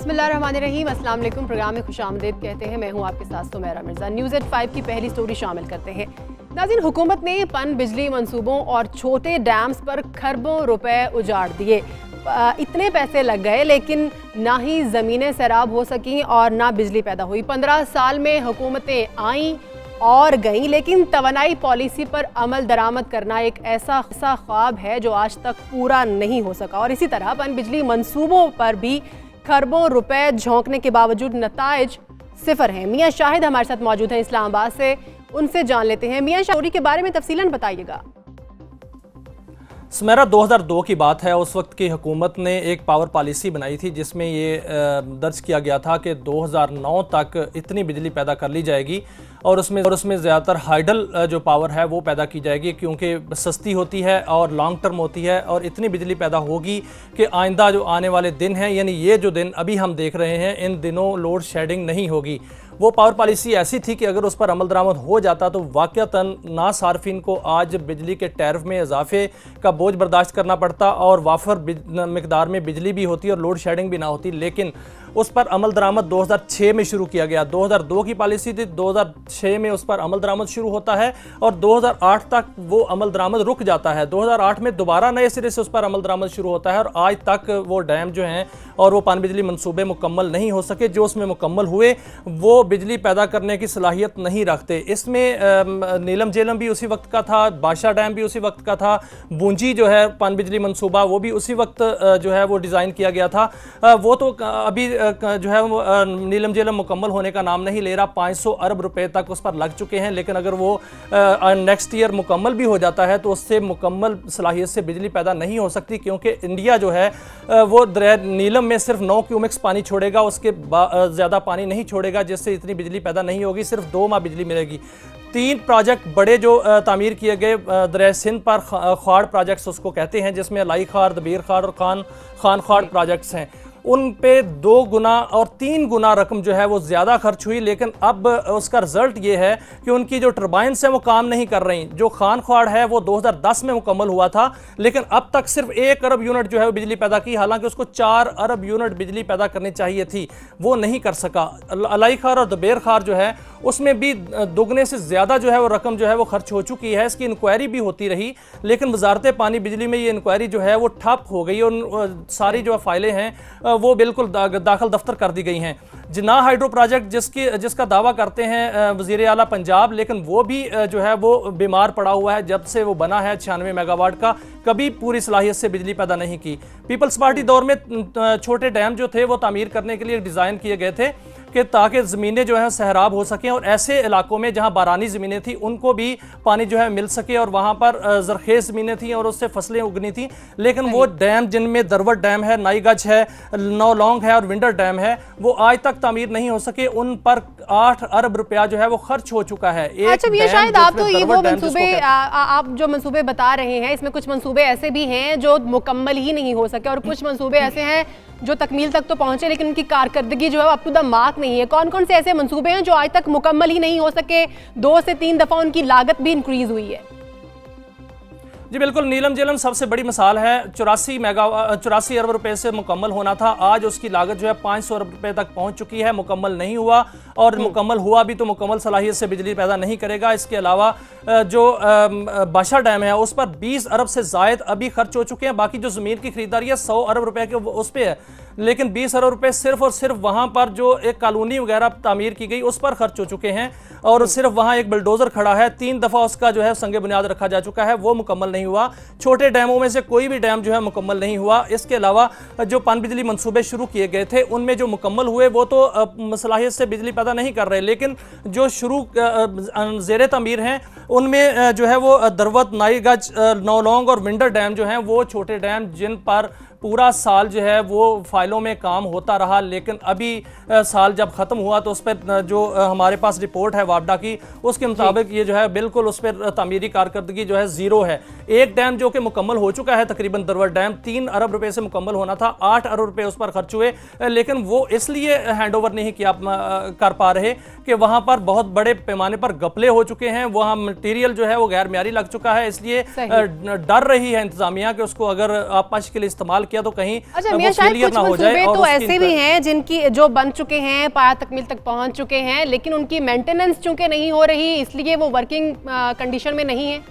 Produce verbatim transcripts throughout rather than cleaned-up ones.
बिस्मिल्लाहिर्रहमानिर्रहीम, अस्सलाम वालेकुम। प्रोग्राम में खुशामदीद कहते हैं। मैं हूं आपके साथ Sumera Mirza. News at five की पहली स्टोरी शामिल करते हैं। नाज़रीन, हुकूमत ने पन बिजली मंसूबों और छोटे डैम्स पर खरबों रुपए उजाड़ दिए। इतने पैसे लग गए लेकिन ना ही ज़मीनें सैराब हो सकी और ना बिजली पैदा हुई। पंद्रह साल में हुकूमतें आईं और गई, लेकिन तवानाई पॉलिसी पर अमल दरामद करना एक ऐसा ऐसा ख्वाब है जो आज तक पूरा नहीं हो सका। और इसी तरह पन बिजली मंसूबों पर भी खरबों रुपए झोंकने के बावजूद नताइज सिफर हैं। मियां शाहिद हमारे साथ मौजूद हैं इस्लामाबाद से, उनसे जान लेते हैं। मियां शाहिद के बारे में तफसीलन बताइएगा। सुमेरा, दो हज़ार दो की बात है। उस वक्त की हुकूमत ने एक पावर पॉलिसी बनाई थी जिसमें ये दर्ज किया गया था कि दो हज़ार नौ तक इतनी बिजली पैदा कर ली जाएगी और उसमें और उसमें ज़्यादातर हाइडल जो पावर है वो पैदा की जाएगी, क्योंकि सस्ती होती है और लॉन्ग टर्म होती है और इतनी बिजली पैदा होगी कि आइंदा जो आने वाले दिन हैं, यानी ये जो दिन अभी हम देख रहे हैं, इन दिनों लोड शेडिंग नहीं होगी। वो पावर पॉलिसी ऐसी थी कि अगर उस पर अमल दरामद हो जाता तो वाक़तन ना सार्फिन को आज बिजली के टैरिफ में इजाफे का बोझ बर्दाश्त करना पड़ता और वाफर मिकदार में बिजली भी होती और लोड शेडिंग भी ना होती। लेकिन उस पर अमल दरामद दो हज़ार छह में शुरू किया गया। दो हज़ार दो की पॉलिसी थी, दो हज़ार छह में उस पर अमल दरामद शुरू होता है और दो हज़ार आठ तक वो अमल दरामद रुक जाता है। दो हज़ार आठ में दोबारा नए सिरे से उस पर अमल दरामद शुरू होता है और आज तक वो डैम जो हैं और वो पन बिजली मंसूबे मुकम्मल नहीं हो सके। जो उसमें मुकम्मल हुए वो बिजली पैदा करने की सलाहियत नहीं रखते। इसमें नीलम झेलम भी उसी वक्त का था, बादशाह डैम भी उसी वक्त का था, बूंजी जो है पन बिजली मंसूबा वो भी उसी वक्त जो है वो डिज़ाइन किया गया था। वो तो अभी जो है वो नीलम झेलम मुकम्मल होने का नाम नहीं ले रहा। पाँच सौ अरब रुपए तक उस पर लग चुके हैं, लेकिन अगर वो नेक्स्ट ईयर मुकम्मल भी हो जाता है तो उससे मुकम्मल सलाहियत से बिजली पैदा नहीं हो सकती, क्योंकि इंडिया जो है वो नीलम में सिर्फ नौ क्यूमिक्स पानी छोड़ेगा, उसके ज़्यादा पानी नहीं छोड़ेगा, जिससे इतनी बिजली पैदा नहीं होगी। सिर्फ दो माह बिजली मिलेगी। तीन प्रोजेक्ट बड़े जो तामीर किए गए दरिया सिंध पर, ख्वाड़ प्रोजेक्ट्स उसको कहते हैं, जिसमें लाई खार, दबीर खार और खान खान ख्वाड़ प्रोजेक्ट्स हैं। उन पे दो गुना और तीन गुना रकम जो है वो ज़्यादा खर्च हुई, लेकिन अब उसका रिजल्ट ये है कि उनकी जो टर्बाइन्स हैं वो काम नहीं कर रही। जो खान ख्वाड़ है वो दो हज़ार दस में मुकम्मल हुआ था, लेकिन अब तक सिर्फ एक अरब यूनिट जो है वो बिजली पैदा की, हालांकि उसको चार अरब यूनिट बिजली पैदा करनी चाहिए थी, वो नहीं कर सका। अलाई खार और दबेर खार जो है उसमें भी दोगुने से ज़्यादा जो है वो रकम जो है वो खर्च हो चुकी है। इसकी इंक्वायरी भी होती रही, लेकिन वजारत पानी बिजली में ये इंक्वायरी जो है वो ठप हो गई और सारी जो फाइलें हैं वो बिल्कुल दा, दाखिल दफ्तर कर दी गई हैं। जिन्ना हाइड्रो प्रोजेक्ट जिसकी जिसका दावा करते हैं वज़ीर आला पंजाब, लेकिन वो भी जो है वो बीमार पड़ा हुआ है। जब से वो बना है छियानवे मेगावाट का, कभी पूरी सलाहियत से बिजली पैदा नहीं की। पीपल्स पार्टी दौर में छोटे डैम जो थे वो तामीर करने के लिए डिज़ाइन किए गए थे कि ताकि ज़मीनें जो है सहराब हो सकें और ऐसे इलाकों में जहां बारानी ज़मीनें थी उनको भी पानी जो है मिल सके और वहां पर ज़रखेज़ ज़मीनें थी और उससे फसलें उगनी थी। लेकिन वो डैम जिनमें दरवट डैम है, नाईगज है, नौलौंग है और विंडर डैम है, वो आज तक तामीर नहीं हो सके। उन पर आठ अरब रुपया जो है वो खर्च हो चुका है। अच्छा भैया, शायद आप तो ये वो मंसूबे आप जो मंसूबे बता रहे हैं, इसमें कुछ मंसूबे ऐसे भी हैं जो मुकम्मल ही नहीं हो सके और कुछ मंसूबे ऐसे हैं जो तकमील तक तो पहुंचे लेकिन उनकी कारकर्दगी जो है अप टू द मार्क नहीं है। कौन कौन से ऐसे मंसूबे हैं जो आज तक मुकम्मल ही नहीं हो सके? दो से तीन दफा उनकी लागत भी इंक्रीज हुई है। जी बिल्कुल, नीलम झेलम सबसे बड़ी मिसाल है। चौरासी मेगा चौरासी अरब रुपए से मुकम्मल होना था, आज उसकी लागत जो है पाँच सौ अरब रुपए तक पहुंच चुकी है। मुकम्मल नहीं हुआ और मुकम्मल हुआ भी तो मुकम्मल सलाहियत से बिजली पैदा नहीं करेगा। इसके अलावा जो बादशाह डैम है उस पर बीस अरब से जायद अभी खर्च हो चुके हैं। बाकी जो ज़मीन की खरीदारी है सौ अरब रुपए के उस पर है, लेकिन बीस अरब रुपए सिर्फ और सिर्फ वहाँ पर जो एक कॉलोनी वगैरह तामीर की गई उस पर खर्च हो चुके हैं और सिर्फ वहाँ एक बुलडोज़र खड़ा है। तीन दफ़ा उसका जो है संगे बुनियाद रखा जा चुका है, वो मुकम्मल नहीं हुआ। छोटे डैमों में से कोई भी डैम जो है मुकम्मल नहीं हुआ। इसके अलावा जो पन बिजली मंसूबे शुरू किए गए थे उनमें जो मुकम्मल हुए वो तो सलाहियत से बिजली पैदा नहीं कर रहे, लेकिन जो शुरू ज़ेर तमीर हैं उनमें जो है वो दरवत, नाईगज, नौलौंग और विंडर डैम जो हैं वो छोटे डैम जिन पर पूरा साल जो है वो फाइलों में काम होता रहा, लेकिन अभी साल जब ख़त्म हुआ तो उस पर जो हमारे पास रिपोर्ट है वापडा की उसके मुताबिक ये जो है बिल्कुल उस पर तामीरी कारकर्दगी जो है ज़ीरो है। एक डैम जो कि मुकम्मल हो चुका है तकरीबन दरवट डैम, तीन अरब रुपए से मुकम्मल होना था, आठ अरब रुपए उस पर खर्च हुए, लेकिन वो इसलिए हैंड ओवर नहीं किया कर पा रहे कि वहां पर बहुत बड़े पैमाने पर घपले हो चुके हैं, वहां मटेरियल जो है वो गैर म्यारी लग चुका है, इसलिए डर रही है इंतजामिया कि उसको अगर आपाश के लिए इस्तेमाल किया तो कहीं अच्छा, वो फेलियर ना हो जाए। और तो ऐसे भी हैं जिनकी जो बन चुके हैं, पाया तकमील तक पहुंच चुके हैं, लेकिन उनकी मेंटेनेंस चूंकि नहीं हो रही इसलिए वो वर्किंग कंडीशन में नहीं है।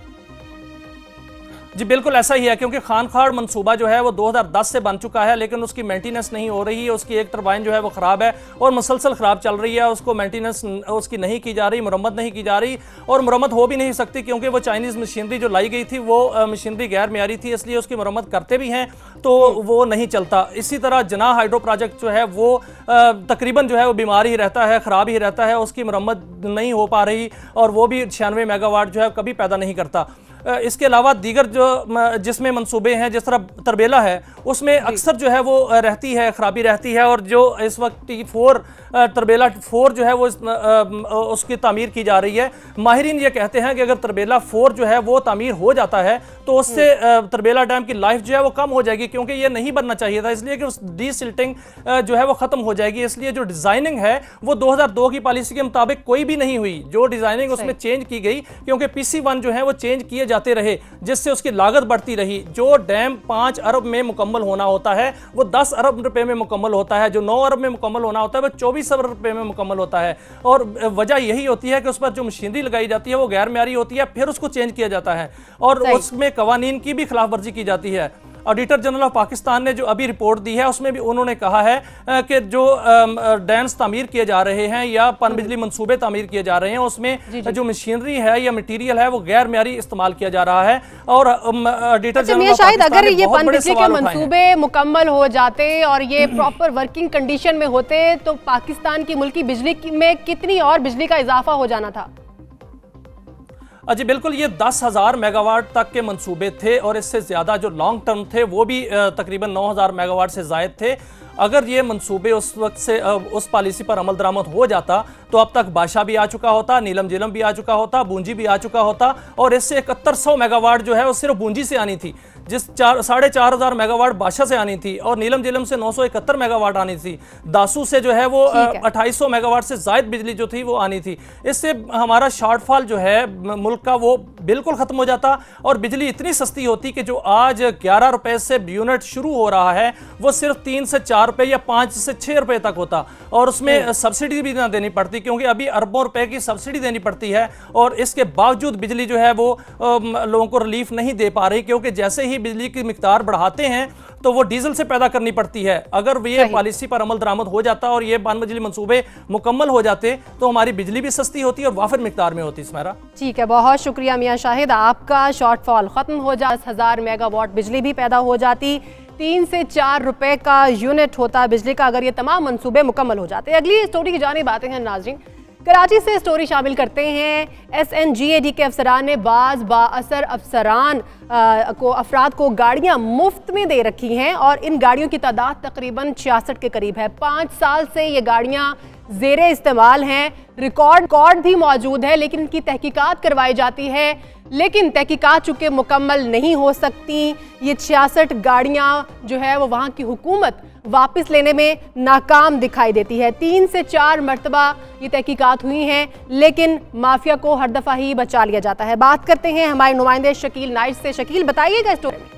जी बिल्कुल ऐसा ही है, क्योंकि खानखाड़ मंसूबा जो है वो दो हज़ार दस से बन चुका है, लेकिन उसकी मेंटेनेंस नहीं हो रही है। उसकी एक टरबाइन जो है वो ख़राब है और मुसलसल ख़राब चल रही है, उसको मेंटेनेंस उसकी नहीं की जा रही, मरम्मत नहीं की जा रही और मरम्मत हो भी नहीं सकती, क्योंकि वो चाइनीज़ मशीनरी जो लाई गई थी वो मशीनरी गैर म्यारी थी, इसलिए उसकी मरम्मत करते भी हैं तो वो नहीं चलता। इसी तरह जना हाइड्रो प्रोजेक्ट जो है वो तकरीबन जो है वो बीमार ही रहता है, ख़राब ही रहता है, उसकी मरम्मत नहीं हो पा रही और वो भी छियानवे मेगावाट जो है कभी पैदा नहीं करता। इसके अलावा दीगर जो जिसमें मंसूबे हैं, जिस तरह तरबेला है उसमें अक्सर जो है वो रहती है, खराबी रहती है और जो इस वक्त टी फोर तरबेला फोर जो है वो उसकी तामीर की जा रही है। माहिरीन ये कहते हैं कि अगर तरबेला फोर जो है वो तामीर हो जाता है तो उससे तरबेला डैम की लाइफ जो है वो कम हो जाएगी, क्योंकि ये नहीं बनना चाहिए था, इसलिए कि उस डीसिल्टिंग जो है वो खत्म हो जाएगी। इसलिए जो डिजाइनिंग है वो दो हज़ार दो की पॉलिसी के मुताबिक कोई भी नहीं हुई, जो डिजाइनिंग उसमें चेंज की गई, क्योंकि पीसी वन जो है वो चेंज किए जाते रहे, जिससे उसकी लागत बढ़ती रही। जो डैम पांच अरब में मुकम्मल होना होता है वो दस अरब रुपए में मुकम्मल होता है, जो नौ अरब में मुकम्मल होना होता है वो चौबीस अरब रुपए में मुकम्मल होता है। और वजह यही होती है कि उस पर जो मशीनरी लगाई जाती है वो गैर म्यारी होती है, फिर उसको चेंज किया जाता है और उसमें कवानीन की भी खिलाफ वर्जी की जाती है। ऑडिटर जनरल ऑफ पाकिस्तान ने जो अभी रिपोर्ट दी है उसमें भी उन्होंने कहा है कि जो डैम्स तामीर किए जा रहे हैं या पन बिजली मंसूबे तामीर किए जा रहे हैं उसमें जी जी। जो मशीनरी है या मटीरियल है वो गैर म्यारी इस्तेमाल किया जा रहा है। और ऑडिटर जनरल शायद अगर ये पन बिजली के मंसूबे मुकम्मल हो जाते और ये प्रॉपर वर्किंग कंडीशन में होते तो पाकिस्तान की मुल्की बिजली में कितनी और बिजली का इजाफा हो जाना था। जी बिल्कुल, ये दस हज़ार मेगावाट तक के मंसूबे थे और इससे ज़्यादा जो लॉन्ग टर्म थे वो भी तकरीबन नौ हज़ार मेगावाट से ज़ायद थे। अगर ये मंसूबे उस वक्त से उस पॉलिसी पर अमल दरामद हो जाता तो अब तक बादशाह भी आ चुका होता, नीलम जिलम भी आ चुका होता, बूंजी भी आ चुका होता और इससे इकहत्तर सौ मेगावाट जो है वो सिर्फ बूंजी से आनी थी, जिस चार साढ़े चार हज़ार मेगावाट बादशाह से आनी थी और नीलम जिलम से नौ सौ इकहत्तर मेगावाट आनी थी। दासू से जो है वो अट्ठाईस सौ मेगावाट से ज़ायद बिजली जो थी वो आनी थी। इससे हमारा शॉर्टफॉल जो है मुल्क का वो बिल्कुल ख़त्म हो जाता और बिजली इतनी सस्ती होती कि जो आज ग्यारह रुपए से यूनिट शुरू हो रहा है वो सिर्फ तीन से चार रुपए या पाँच से छः रुपए तक होता और उसमें सब्सिडी भी ना देनी पड़ती, क्योंकि अभी अरबों रुपए की सब्सिडी देनी पड़ती है और इसके बावजूद बिजली जो है वो लोगों को रिलीफ नहीं दे पा रही, क्योंकि जैसे ही बिजली की मिकदार बढ़ाते हैं तो वो डीजल से पैदा करनी पड़ती है। अगर ये पॉलिसी पर अमल दरामद हो जाता और ये पन बिजली मंसूबे मुकम्मल हो जाते तो हमारी बिजली भी सस्ती होती और वाफिर मिकदार में होती। स्मैरा ठीक है, बहुत शुक्रिया मियां शाहिद, आपका शॉर्टफॉल खत्म हो जाए, दस हजार मेगावाट बिजली भी पैदा हो जाती, तीन से चार रुपए का यूनिट होता बिजली का अगर ये तमाम मंसूबे मुकम्मल हो जाते। अगली स्टोरी की जानिब आते हैं नाज़रीन। कराची से स्टोरी शामिल करते हैं। S N G A D के अफसरान ने बाज बाअसर अफसरान को अफराद को गाड़ियां मुफ्त में दे रखी हैं और इन गाड़ियों की तादाद तकरीबन छियासठ के करीब है। पाँच साल से ये गाड़ियां ज़ेरे इस्तेमाल हैं, रिकॉर्ड रिकॉर्ड भी मौजूद है, लेकिन इनकी तहकीकात करवाई जाती है, लेकिन तहकीकात चूँकि मुकम्मल नहीं हो सकती। ये छियासठ गाड़ियाँ जो है वो वहाँ की हुकूमत वापस लेने में नाकाम दिखाई देती है। तीन से चार मरतबा ये तहकीकात हुई हैं, लेकिन माफिया को हर दफ़ा ही बचा लिया जाता है। बात करते हैं हमारे नुमाइंदे शकील नाइट से। शकील, बताइएगा इस स्टोरी में।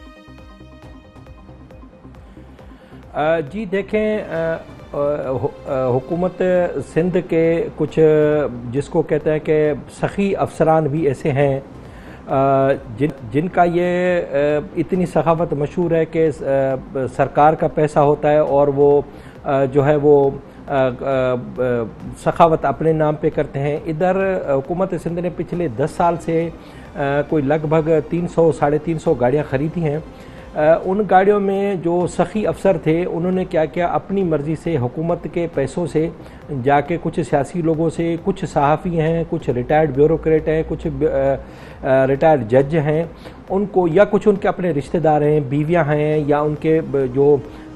जी देखें, हुकूमत सिंध के कुछ जिसको कहते हैं कि सखी अफसरान भी ऐसे हैं जिन जिनका ये इतनी सखावत मशहूर है कि सरकार का पैसा होता है और वो जो है वो सखावत अपने नाम पे करते हैं। इधर हुकूमत सिंध ने पिछले दस साल से कोई लगभग तीन सौ साढ़े तीन सौ गाड़ियाँ ख़रीदी हैं। उन गाड़ियों में जो सखी अफसर थे उन्होंने क्या किया, अपनी मर्ज़ी से हुकूमत के पैसों से जाके कुछ सियासी लोगों से, कुछ सहाफ़ी हैं, कुछ रिटायर्ड ब्यूरोक्रेट हैं, कुछ रिटायर्ड जज हैं, उनको या कुछ उनके अपने रिश्तेदार हैं, बीवियां हैं या उनके जो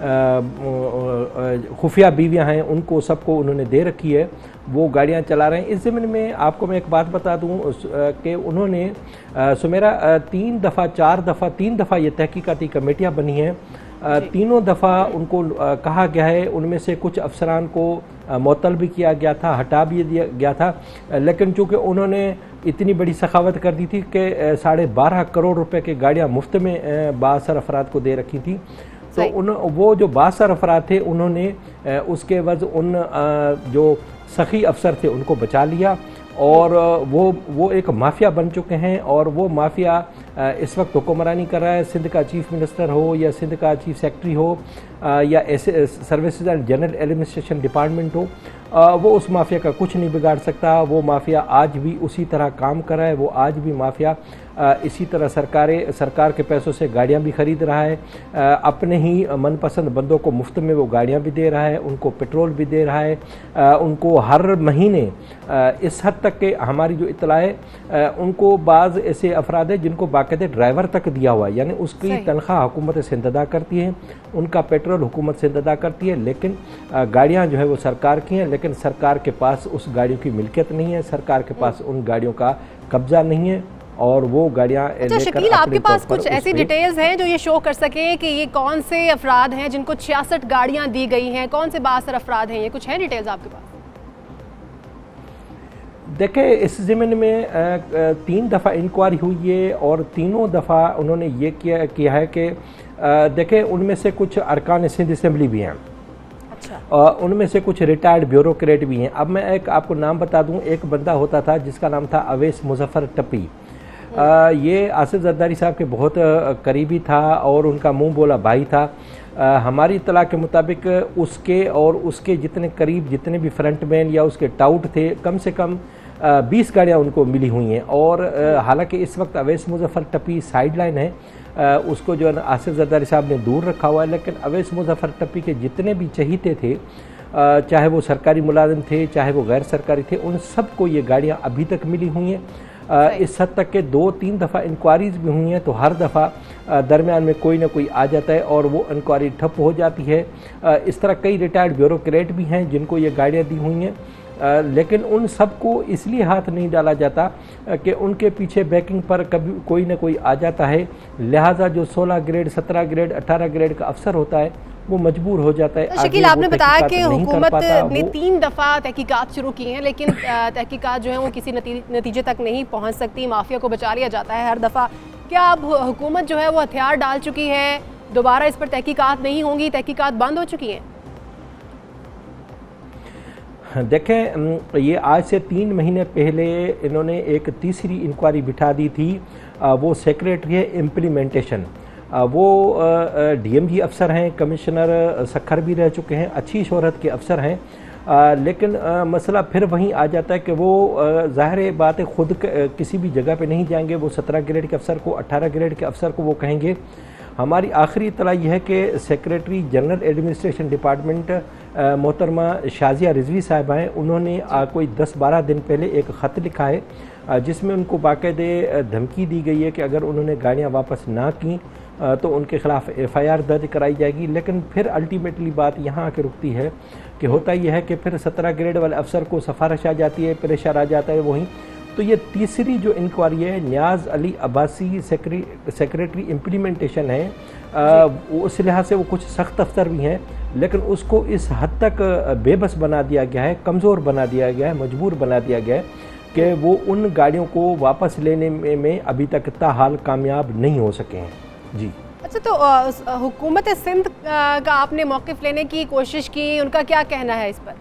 खुफिया बीवियां हैं, उनको सबको उन्होंने दे रखी है, वो गाड़ियां चला रहे हैं। इस ज़मीन में आपको मैं एक बात बता दूं कि उन्होंने सुमेरा तीन दफ़ा चार दफ़ा तीन दफ़ा ये तहकीकाती कमेटियां बनी हैं तीनों दफ़ा उनको कहा गया है, उनमें से कुछ अफसरान को मुअत्तल भी किया गया था, हटा भी दिया गया था, लेकिन चूँकि उन्होंने इतनी बड़ी सखावत कर दी थी कि साढ़े बारह करोड़ रुपए की गाड़ियाँ मुफ्त में बासर अफराद को दे रखी थी, तो उन वो जो बासर अफराद थे उन्होंने उसके वज उन जो सखी अफसर थे उनको बचा लिया और वो वो एक माफिया बन चुके हैं और वो माफिया इस वक्त हुक्मरानी कर रहा है। सिंध का चीफ मिनिस्टर हो या सिंध का चीफ सेक्रेटरी हो या ऐसे services and general administration department हो, वो उस माफिया का कुछ नहीं बिगाड़ सकता। वो माफिया आज भी उसी तरह काम कर रहा है, वो आज भी माफिया इसी तरह सरकारें सरकार के पैसों से गाड़ियां भी खरीद रहा है, अपने ही मनपसंद बंदों को मुफ्त में वो गाड़ियां भी दे रहा है, उनको पेट्रोल भी दे रहा है, उनको हर महीने इस हद तक के हमारी जो इत्तला है उनको बाज़ ऐसे अफराद हैं जिनको बाकायदे ड्राइवर तक दिया हुआ है, यानी उसकी तनख्वाह हुकूमत सिंध अदा करती है, उनका पेट्रोल हुकूमत सिंध अदा करती है, लेकिन गाड़ियाँ जो है वो सरकार की हैं, लेकिन सरकार के पास उस गाड़ियों की मिल्कियत नहीं है, सरकार के पास उन गाड़ियों का कब्जा नहीं है और वो गाड़ियाँ। अच्छा शकील, आपके पास कुछ ऐसी डिटेल्स हैं जो ये शो कर सके कि ये कौन से अफराद हैं जिनको छियासठ गाड़ियाँ दी गई हैं, कौन से बासर अफराद हैं, ये कुछ है डिटेल्स आपके पास? देखें, इस ज़मीन में तीन दफ़ा इंक्वायरी हुई है और तीनों दफ़ा उन्होंने ये किया किया है कि देखें उनमें से कुछ अरकान सिंध असम्बली भी हैं, अच्छा। उनमें से कुछ रिटायर्ड ब्यूरोक्रेट भी हैं। अब मैं एक आपको नाम बता दूं, एक बंदा होता था जिसका नाम था अवैस मुजफ्फर टप्पी, आ, ये आसिफ जरदारी साहब के बहुत करीबी था और उनका मुंह बोला भाई था। आ, हमारी इत्तला के मुताबिक उसके और उसके जितने करीब जितने भी फ्रंटमैन या उसके टाउट थे, कम से कम बीस गाड़ियाँ उनको मिली हुई हैं और हालांकि इस वक्त अवैस मुजफ्फर टप्पी साइड लाइन है, आ, उसको जो है आसिफ जरदारी साहब ने दूर रखा हुआ है, लेकिन अवैस मुजफ्फर टप्पी के जितने भी चहीते थे, आ, चाहे वो सरकारी मुलाजिम थे चाहे वो गैर सरकारी थे, उन सबको ये गाड़ियाँ अभी तक मिली हुई हैं। आ, इस हद तक के दो तीन दफ़ा इंक्वायरीज भी हुई हैं, तो हर दफ़ा दरमियान में कोई ना कोई आ जाता है और वो इंक्वायरी ठप हो जाती है। आ, इस तरह कई रिटायर्ड ब्यूरोक्रेट भी हैं जिनको ये गाड़ियाँ दी हुई हैं, आ, लेकिन उन सबको इसलिए हाथ नहीं डाला जाता कि उनके पीछे बैकिंग पर कभी कोई ना कोई आ जाता है, लिहाजा जो सोलह ग्रेड सत्रह ग्रेड अठारह ग्रेड का अफसर होता है वो मजबूर हो जाता है। शकील, आपने बताया कि हुकूमत ने तीन दफ़ा तहकीकात शुरू की हैं, लेकिन तहकीकात जो है वो किसी नतीजे तक नहीं पहुंच सकती, माफिया को बचा लिया जाता है हर दफ़ा। क्या अब हुकूमत जो है वो हथियार डाल चुकी है, दोबारा इस पर तहकीकात नहीं होंगी, तहकीकात बंद हो चुकी हैं? देखें, ये आज से तीन महीने पहले इन्होंने एक तीसरी इंक्वायरी बिठा दी थी, वो सेक्रेटरी है इम्प्लीमेंटेशन, वो डीएमजी अफसर हैं, कमिश्नर सखर भी रह चुके हैं, अच्छी शोहरत के अफसर हैं, आ, लेकिन आ, मसला फिर वहीं आ जाता है कि वो ज़ाहिर बात है खुद किसी भी जगह पे नहीं जाएंगे, वो सत्रह ग्रेड के अफसर को अट्ठारह ग्रेड के अफसर को वो कहेंगे। हमारी आखिरी इत्तला यह है कि सेक्रेटरी जनरल एडमिनिस्ट्रेशन डिपार्टमेंट मोहतरमा शाजिया रिजवी साहब हैं, उन्होंने आ, कोई दस बारह दिन पहले एक ख़त लिखा है जिसमें उनको बाकायदे धमकी दी गई है कि अगर उन्होंने गाड़ियाँ वापस ना की तो उनके खिलाफ एफ आई आर दर्ज कराई जाएगी। लेकिन फिर अल्टीमेटली बात यहाँ आके रुकती है कि होता यह है कि फिर सत्रह ग्रेड वाले अफसर को सिफारिश आ जाती है, प्रेशर आ जाता है वहीं। तो ये तीसरी जो इंक्वायरी है न्याज अली अब्बासी सेक्रेटरी इम्प्लीमेंटेशन है, आ, उस लिहाज से वो कुछ सख्त अफसर भी हैं, लेकिन उसको इस हद तक बेबस बना दिया गया है, कमज़ोर बना दिया गया है, मजबूर बना दिया गया है कि वो उन गाड़ियों को वापस लेने में, में अभी तक ताहाल कामयाब नहीं हो सके हैं। जी अच्छा, तो हुकूमत सिंध का आपने मौक़िफ़ लेने की कोशिश की, उनका क्या कहना है इस पर?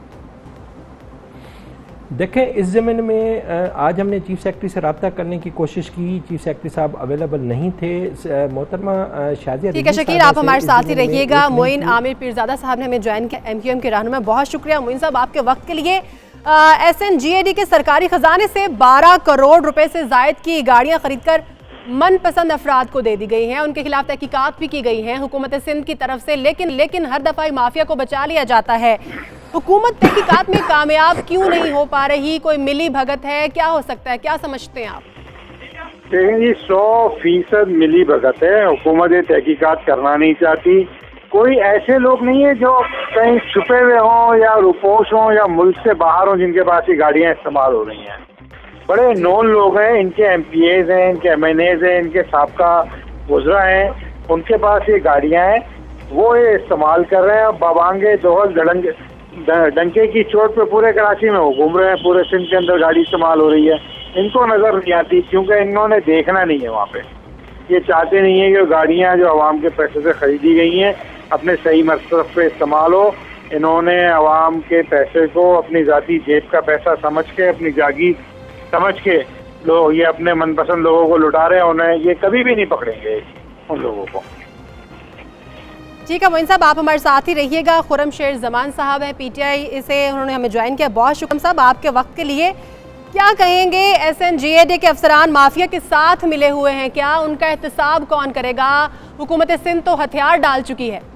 देखें, इस ज़मीन में आज हमने चीफ सेक्रेटरी से रब्ता करने की कोशिश की, चीफ सेक्रेटरी साहब अवेलेबल नहीं थे। मोहतरमा शाजिया, ठीक है शकील, आप हमारे साथ ही रहिएगा। मोइन आमिर पीरजादा साहब ने हमें ज्वाइन किया, एम क्यू एम के रहनुमा, बहुत शुक्रिया मोइन साहब आपके वक्त के लिए। S N G A D के सरकारी खजाने से बारह करोड़ रुपए से जायद की गाड़ियाँ खरीद कर मनपसंद अफराद को दे दी गई हैं, उनके खिलाफ तहकीकात भी की गई हैं हुकूमत सिंध की तरफ से, लेकिन लेकिन हर दफ़ा माफिया को बचा लिया जाता है। हुकूमत तहकीकात में कामयाब क्यों नहीं हो पा रही? कोई मिली भगत है? क्या हो सकता है, क्या समझते हैं आप? देखें जी, सौ फीसद मिली भगत है। हुकूमत तहकीकात करना नहीं चाहती। कोई ऐसे लोग नहीं है जो कहीं छुपे हुए हों या रुपोश हों या मुल्क से बाहर हों जिनके पास ये गाड़ियाँ इस्तेमाल हो रही हैं। बड़े नॉन लोग हैं, इनके एम पी एज हैं, इनके एम एन एज हैं, इनके साबका वज़रा हैं, उनके पास ये गाड़ियां हैं, वो ये इस्तेमाल कर रहे हैं। बबांगे दोहल धड़ंगे डंके की चोट पे पूरे कराची में वो घूम रहे हैं, पूरे सिंध के अंदर गाड़ी इस्तेमाल हो रही है। इनको नजर नहीं आती क्योंकि इन्होंने देखना नहीं है वहाँ पे। ये चाहते नहीं है कि गाड़ियाँ जो आवाम के पैसे से खरीदी गई हैं अपने सही मकसद पे इस्तेमाल हो। इन्होंने आवाम के पैसे को अपनी जाती जेब का पैसा समझ के, अपनी जागीर समझ के लोग ये अपने मनपसंद लोगों को लुटा रहे हैं। उन्हें ये कभी भी नहीं पकड़ेंगे उन लोगों को। ठीक है मोइन साहब, आप हमारे साथ ही रहिएगा। खुर्रम शेर जमान साहब हैं पीटीआई से, उन्होंने हमें ज्वाइन किया। बहुत शुक्रिया साहब आपके वक्त के लिए। क्या कहेंगे, S N G A D के अफसरान माफिया के साथ मिले हुए हैं, क्या उनका एहतसाब कौन करेगा? हुकूमत सिंध तो हथियार डाल चुकी है।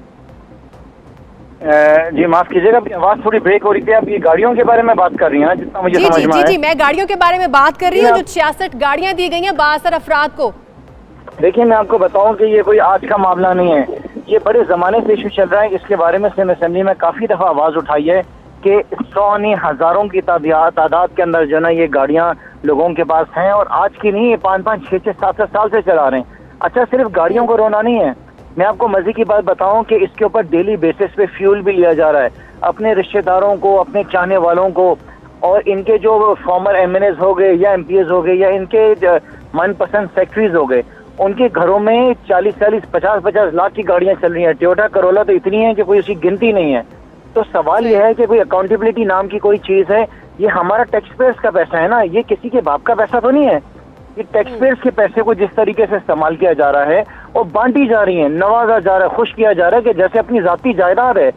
जी माफ कीजिएगा, आवाज थोड़ी ब्रेक हो रही थी। आप ये गाड़ियों के बारे में बात कर रही हैं जितना मुझे जी, समझ जी, में जी, आया। जी मैं गाड़ियों के बारे में बात कर रही हूँ जो छियासठ गाड़ियां दी गई हैं बासर अफराद को। देखिए मैं आपको बताऊं कि ये कोई आज का मामला नहीं है, ये बड़े जमाने से इशू चल रहा है। इसके बारे में सिंध असेंबली में काफी दफा आवाज उठाई है कि सौ नहीं हजारों की तादाद के अंदर जो है ये गाड़ियां लोगों के पास हैं और आज की नहीं, ये पाँच पाँच छह छह सात सात साल से चला रहे हैं। अच्छा, सिर्फ गाड़ियों को रोना नहीं है, मैं आपको मजे की बात बताऊं कि इसके ऊपर डेली बेसिस पे फ्यूल भी लिया जा रहा है अपने रिश्तेदारों को, अपने चाहने वालों को, और इनके जो फॉर्मर एम एन एज हो गए या एम पी एज हो गए या इनके मनपसंद सेक्रेटरीज हो गए, उनके घरों में चालीस चालीस पचास पचास लाख की गाड़ियां चल रही हैं। टोयोटा करोला तो इतनी है कि कोई उसकी गिनती नहीं है। तो सवाल यह है कि कोई अकाउंटेबिलिटी नाम की कोई चीज है? ये हमारा टैक्स पेयर्स का पैसा है ना, ये किसी के बाप का पैसा तो नहीं है। ये टैक्स पेयर्स के पैसे को जिस तरीके से इस्तेमाल किया जा रहा है और बांटी जा रही है, नवाजा जा रहा है, खुश किया जा रहा है कि जैसे अपनी जाती जायदाद है।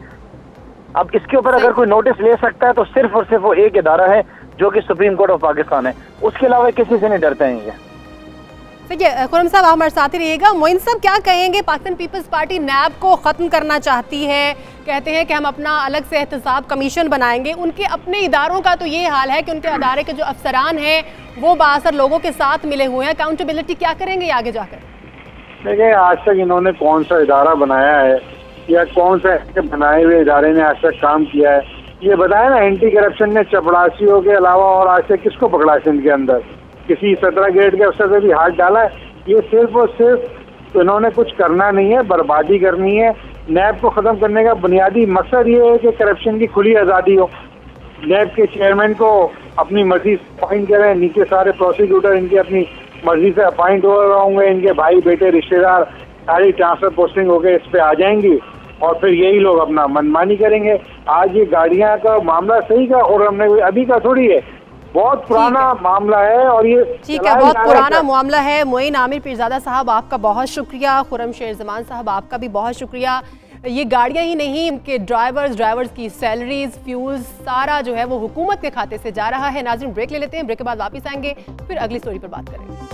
अब इसके ऊपर अगर कोई नोटिस ले सकता है तो सिर्फ और सिर्फ वो एक इदारा है जो कि सुप्रीम कोर्ट ऑफ पाकिस्तान है, उसके अलावा किसी से नहीं डरते हैं ये। देखिए खुर्रम साहब आप हमारे साथ ही रहिएगा। मोइन साहब क्या कहेंगे, पाकिस्तान पीपल्स पार्टी नैब को ख़त्म करना चाहती है, कहते हैं कि हम अपना अलग से एहतसाब कमीशन बनाएंगे। उनके अपने इदारों का तो ये हाल है कि उनके अदारे के जो अफसरान हैं वो बासर लोगों के साथ मिले हुए हैं। अकाउंटेबिलिटी क्या करेंगे आगे जाकर? देखिए आज तक इन्होंने कौन सा इदारा बनाया है या कौन सा बनाए हुए इदारे ने आज तक काम किया है? ये बताया ना, एंटी करप्शन ने चपड़ासियों के अलावा और आज तक किसको पकड़ा सिंध के अंदर? किसी सत्रह ग्रेड के अफसर से भी हाथ डाला है? ये सिर्फ और सिर्फ तो इन्होंने कुछ करना नहीं है, बर्बादी करनी है। नैब को ख़त्म करने का बुनियादी मकसद ये है कि करप्शन की खुली आज़ादी हो। नैब के चेयरमैन को अपनी मर्जी से अपॉइंट करें, नीचे सारे प्रोसिक्यूटर इनकी अपनी मर्जी से अपॉइंट हो रहे होंगे, इनके भाई बेटे रिश्तेदार सारी ट्रांसफर पोस्टिंग होकर इस पर आ जाएंगी और फिर यही लोग अपना मनमानी करेंगे। आज ये गाड़ियाँ का मामला सही का और हमने अभी का थोड़ी है, बहुत पुराना मामला है और ये ठीक है, बहुत पुराना मामला है। मोइन आमिर पीरजादा साहब आपका बहुत शुक्रिया, खुर्रम शेर जमान साहब आपका भी बहुत शुक्रिया। ये गाड़ियां ही नहीं, इनके ड्राइवर्स ड्राइवर्स की सैलरीज, फ्यूल, सारा जो है वो हुकूमत के खाते से जा रहा है। नाज़रीन ब्रेक ले लेते हैं, ब्रेक के बाद वापस आएंगे, फिर अगली स्टोरी पर बात करेंगे।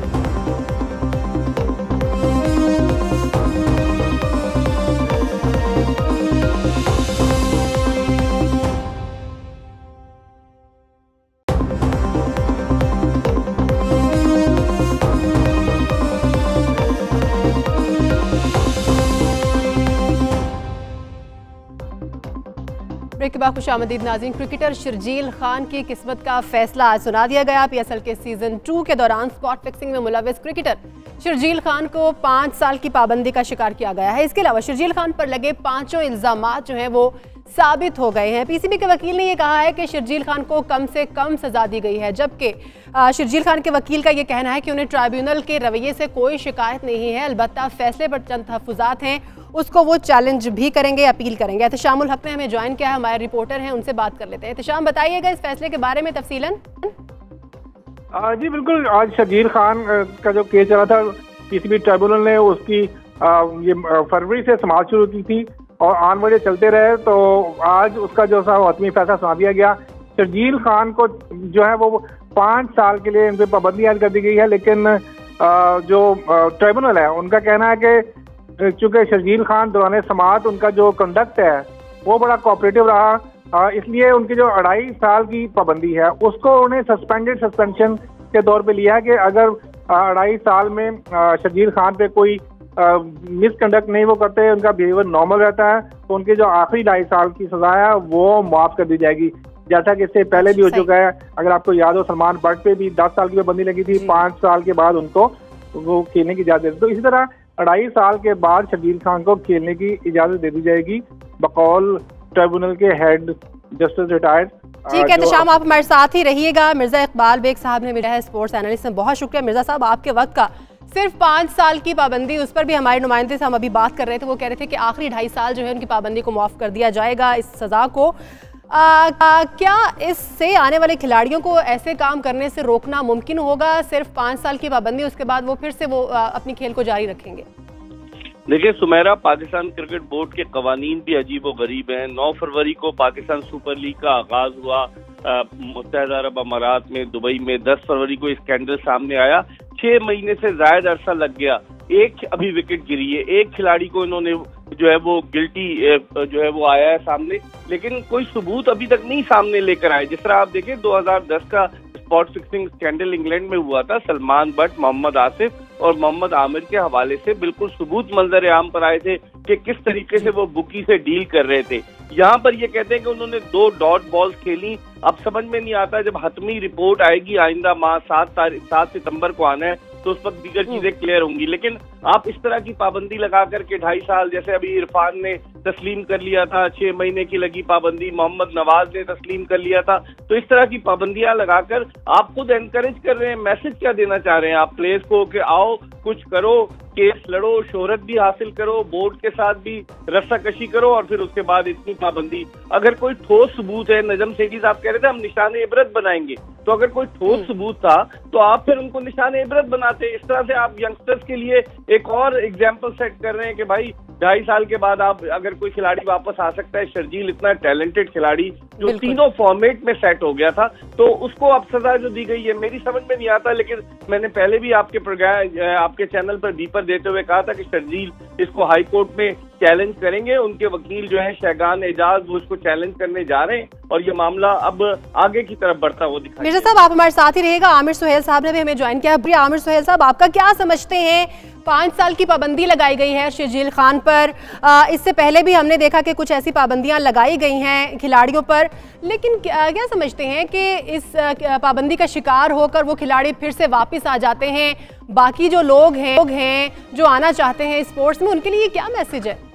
ब्रेक के बाद खुशामदीद नाज़रीन। क्रिकेटर शर्जील खान की किस्मत का फैसला आज सुना दिया गया। पीएसएल के सीजन टू के दौरान स्पॉट फिक्सिंग में मुलविस क्रिकेटर शर्जील खान को पाँच साल की पाबंदी का शिकार किया गया है। इसके अलावा शर्जील खान पर लगे पांचों इल्जामात जो हैं वो साबित हो गए हैं। पीसीबी के वकील ने यह कहा है कि शर्जील खान को कम से कम सजा दी गई है, जबकि शर्जील खान के वकील का यह कहना है कि उन्हें ट्राइब्यूनल के रवैये से कोई शिकायत नहीं है, अलबत्ता फैसले पर चंद तहफ़्फ़ुज़ात हैं, उसको वो चैलेंज भी करेंगे, अपील करेंगे। एहतशामुल हक ने हमें ज्वाइन किया है, हमारे रिपोर्टर हैं, उनसे बात कर लेते हैं। एहतशाम बताइएगा इस फैसले के बारे में तफसीलन। जी बिल्कुल, आज शर्जील खान का जो केस चला था, पीसीबी ट्राइब्यूनल ने उसकी ये फरवरी से समाप्त शुरू की थी और आन वाले चलते रहे, तो आज उसका जो सा हतमी फैसला सुना दिया गया। शर्जील खान को जो है वो पाँच साल के लिए इन पर पाबंदी आयद कर दी गई है, लेकिन जो ट्राइब्यूनल है उनका कहना है कि चूँकि शर्जील खान दौरान समाअत उनका जो कंडक्ट है वो बड़ा कोऑपरेटिव रहा, इसलिए उनकी जो अढ़ाई साल की पाबंदी है उसको उन्हें सस्पेंडेड सस्पेंशन के तौर पे लिया कि अगर अढ़ाई साल में शर्जील खान पे कोई मिसकंडक्ट नहीं वो करते, उनका बिहेवियर नॉर्मल रहता है, तो उनके जो आखिरी ढाई साल की सजा है वो माफ कर दी जाएगी, जैसा कि इससे पहले भी हो चुका है। अगर आपको याद हो, सलमान बट पे भी दस साल की पाबंदी लगी थी, पाँच साल के बाद उनको वो खेलने की इजाजत दी। तो इसी तरह अढ़ाई साल के बाद शर्जील खान को खेलने की इजाजत दे दी जाएगी बकौल ट्रिब्यूनल के हेड जस्टिस रिटायर्ड। ठीक है, तो शाम आप हमारे साथ ही रहिएगा। मिर्जा इकबाल बेग साहब ने मिला है, स्पोर्ट्स एनालिस्ट हैं। बहुत शुक्रिया मिर्जा साहब आपके वक्त का। सिर्फ पाँच साल की पाबंदी, उस पर भी हमारे नुमाइंदे से हम अभी बात कर रहे थे, वो कह रहे थे कि आखिरी ढाई साल जो है उनकी पाबंदी को माफ़ कर दिया जाएगा, इस सज़ा को। आ, आ, क्या इससे आने वाले खिलाड़ियों को ऐसे काम करने से रोकना मुमकिन होगा? सिर्फ पाँच साल की पाबंदी, उसके बाद वो फिर से वो आ, अपनी खेल को जारी रखेंगे? देखिए सुमेरा, पाकिस्तान क्रिकेट बोर्ड के कवानीन भी अजीब व गरीब हैं। नौ फरवरी को पाकिस्तान सुपर लीग का आगाज हुआ मुत्तहदा अरब अमारात में, दुबई में। दस फरवरी को स्कैंडल सामने आया। छह महीने से ज्यादा अरसा लग गया, एक अभी विकेट गिरी है, एक खिलाड़ी को इन्होंने जो है वो गिल्टी जो है वो आया है सामने, लेकिन कोई सबूत अभी तक नहीं सामने लेकर आए। जिस तरह आप देखें दो हज़ार दस का स्पॉट फिक्सिंग स्कैंडल इंग्लैंड में हुआ था, सलमान बट, मोहम्मद आसिफ और मोहम्मद आमिर के हवाले से बिल्कुल सबूत मंजर आम पर आए थे कि किस तरीके से वो बुकी से डील कर रहे थे। यहाँ पर ये कहते हैं कि उन्होंने दो डॉट बॉल्स खेली। अब समझ में नहीं आता, जब हतमी रिपोर्ट आएगी आइंदा माह सात तारीख सात सितंबर को आना है, तो उस वक्त दीगर चीजें क्लियर होंगी। लेकिन आप इस तरह की पाबंदी लगा करके ढाई साल, जैसे अभी इरफान ने तस्लीम कर लिया था, छह महीने की लगी पाबंदी, मोहम्मद नवाज ने तस्लीम कर लिया था, तो इस तरह की पाबंदियां लगाकर आप खुद एनकरेज कर रहे हैं। मैसेज क्या देना चाह रहे हैं आप प्लेयर्स को कि आओ कुछ करो, केस लड़ो, शोहरत भी हासिल करो, बोर्ड के साथ भी रस्साकशी करो और फिर उसके बाद इतनी पाबंदी। अगर कोई ठोस सबूत है, नजम सेठी साहब कह रहे थे हम निशान इबरत बनाएंगे, तो अगर कोई ठोस सबूत था तो आप फिर उनको निशान इबरत बनाते। इस तरह से आप यंगस्टर्स के लिए एक और एग्जाम्पल सेट कर रहे हैं कि भाई ढाई साल के बाद आप अगर कोई खिलाड़ी वापस आ सकता है। शर्जील इतना टैलेंटेड खिलाड़ी जो तीनों फॉर्मेट में सेट हो गया था, तो उसको अब सजा जो दी गई है मेरी समझ में नहीं आता। लेकिन मैंने पहले भी आपके प्रोग्राम आपके चैनल पर दीपर देते हुए कहा था कि शर्जील इसको हाई कोर्ट में चैलेंज करेंगे। उनके वकील जो है शहगान एजाज, वो इसको चैलेंज करने जा रहे हैं और ये मामला अब आगे की तरफ बढ़ता हुआ दिखाई। मिर्जा साहब आप हमारे साथ ही रहेगा। आमिर सुहेल साहब ने भी हमें ज्वाइन किया। आमिर सुहेल साहब, आपका क्या समझते हैं? पाँच साल की पाबंदी लगाई गई है शर्जील खान पर। आ, इससे पहले भी हमने देखा कि कुछ ऐसी पाबंदियां लगाई गई हैं खिलाड़ियों पर, लेकिन क्या, क्या समझते हैं कि इस पाबंदी का शिकार होकर वो खिलाड़ी फिर से वापस आ जाते हैं? बाकी जो लोग हैं लोग हैं जो आना चाहते हैं स्पोर्ट्स में, उनके लिए क्या मैसेज है?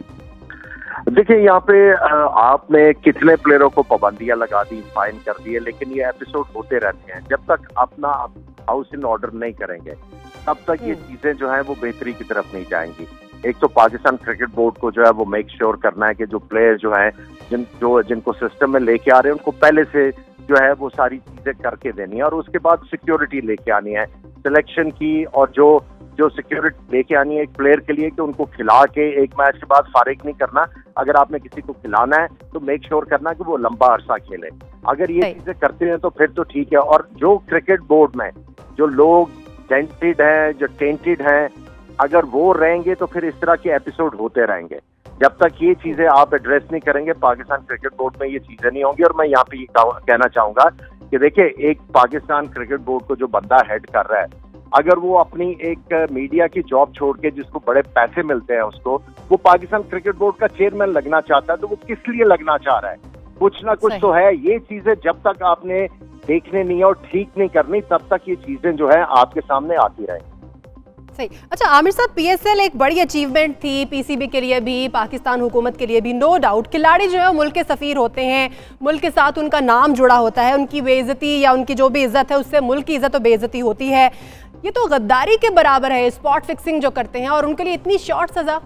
देखिए यहाँ पे आपने कितने प्लेयरों को पाबंदियां लगा दी, फाइन कर दिए, लेकिन ये एपिसोड होते रहते हैं। जब तक अपना हाउस इन ऑर्डर नहीं करेंगे तब तक ये चीजें जो है वो बेहतरी की तरफ नहीं जाएंगी। एक तो पाकिस्तान क्रिकेट बोर्ड को जो है वो मेक श्योर करना है कि जो प्लेयर जो है जिन जो जिनको सिस्टम में लेके आ रहे हैं उनको पहले से जो है वो सारी चीजें करके देनी है, और उसके बाद सिक्योरिटी लेके आनी है सिलेक्शन की, और जो जो सिक्योरिटी लेके आनी है एक प्लेयर के लिए कि उनको खिला के एक मैच के बाद फारिग नहीं करना। अगर आपने किसी को खिलाना है तो मेक श्योर करना कि वो लंबा अरसा खेले। अगर ये चीजें करते हैं तो फिर तो ठीक है। और जो क्रिकेट बोर्ड में जो लोग टेंटेड हैं, जो टेंटेड हैं, अगर वो रहेंगे तो फिर इस तरह के एपिसोड होते रहेंगे। जब तक ये चीजें आप एड्रेस नहीं करेंगे पाकिस्तान क्रिकेट बोर्ड में ये चीजें नहीं होंगी। और मैं यहाँ पे ये कहना चाहूंगा कि देखिए, एक पाकिस्तान क्रिकेट बोर्ड को जो बंदा हेड कर रहा है, अगर वो अपनी एक मीडिया की जॉब छोड़ के जिसको बड़े पैसे मिलते हैं उसको वो पाकिस्तान क्रिकेट बोर्ड का चेयरमैन लगना चाहता है, तो वो किस लिए लगना चाह रहा है? कुछ ना कुछ तो है। ये चीजें जब तक आपने देखने नहीं और ठीक नहीं करनी तब तक ये चीजें जो है आपके सामने आती रहेंगी। सही। अच्छा आमिर साहब, पीएसएल एक बड़ी अचीवमेंट थी पीसीबी के लिए भी, पाकिस्तान हुकूमत के लिए भी, नो डाउट। खिलाड़ी जो है मुल्क के सफ़ीर होते हैं, मुल्क के साथ उनका नाम जुड़ा होता है, उनकी बेइज्जती या उनकी जो भी इज्जत है उससे मुल्क की इज्जत और बेइज्जती होती है। ये तो गद्दारी के बराबर है स्पॉट फिक्सिंग जो करते हैं, और उनके लिए इतनी शॉर्ट सजा।